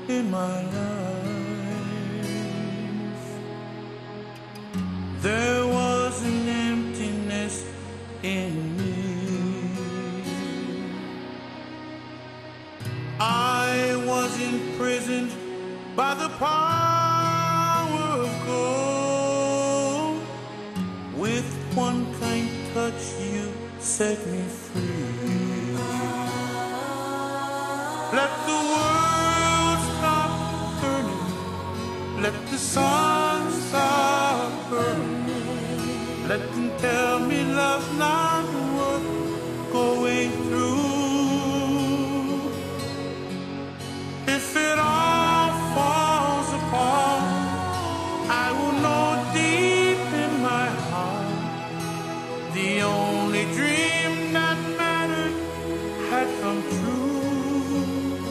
in my life. There was an emptiness in me. I was imprisoned by the power of gold. With one kind touch you set me free. Let the world stop burning. Let the sun stop burning. Let them tell me love's not worth going through. If it all falls apart, I will know deep in my heart the only dream that mattered had come true.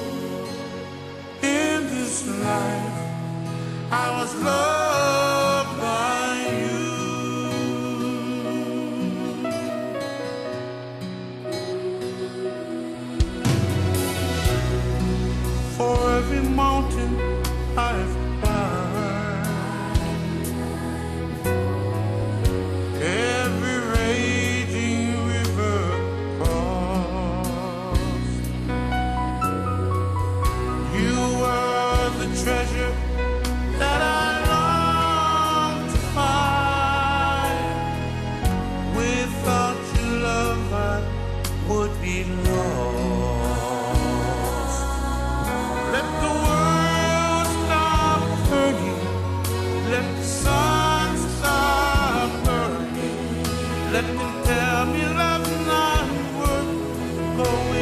In this life, I was loved by you. For every mountain I've climbed, every raging river crossed, you were the treasure that I longed to find. Without your love I would be lost. Let the world stop turning. Let the sun stop burning. Let them tell me love's not worth going